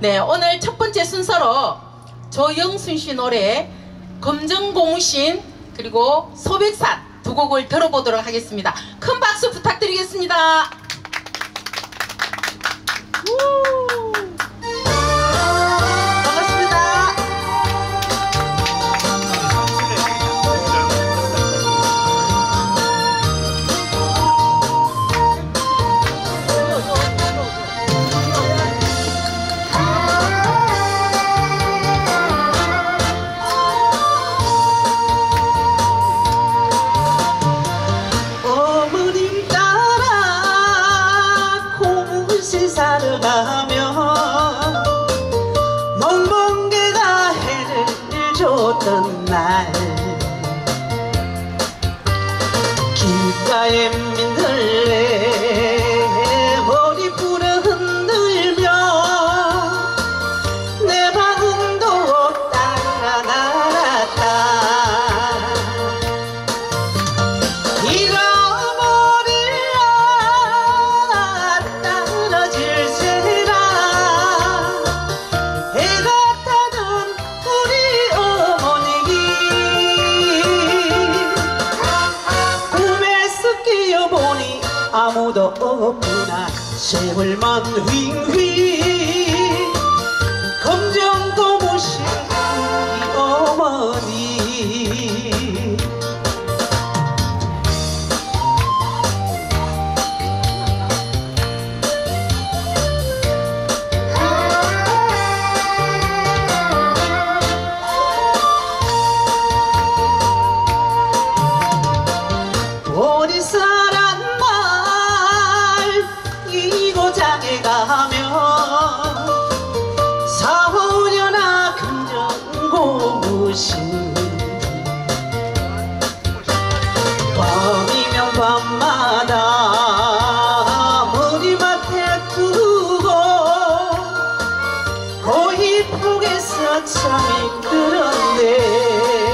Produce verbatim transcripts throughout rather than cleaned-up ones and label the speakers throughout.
Speaker 1: 네, 오늘 첫 번째 순서로 조영순 씨 노래 검정고무신 그리고 소백산 두 곡을 들어보도록 하겠습니다. 큰 박수 부탁드리겠습니다. 우! 반갑습니다.
Speaker 2: 어머니 따라 고무신 사러 가면 멍멍개가 해를 줬던 날 길가에 민들레 머리풀을 흔들며 내 마음도 따라 날았다. 잃어버릴라 떨어질세라 해가 타던 우리 어머니 꿈에서 깨어보니 아무도 없구나. 세월만 휑휑 검정고무신 우리 어머니. 보리쌀한 날 이고장에 가면 사오려나 검정고무신 밤이면 밤마다 머리맡에 두고 고이쁘게서 참 힘들었네.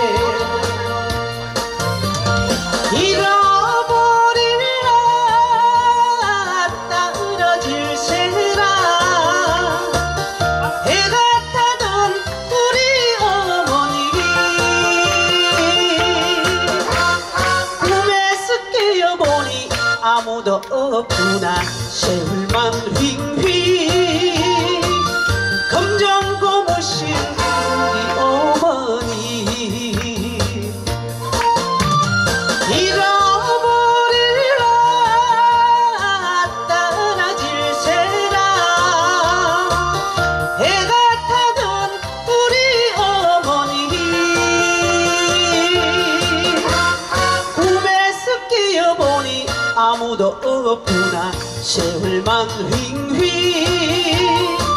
Speaker 2: 아무도 없구나. 세월만 휑휑 검정고무신 우리 어머니. 잃어버릴라 떠나질세라 해가 타던 우리 어머니. 꿈에서 깨어보니 아무도 없구나. 세월만 휑휑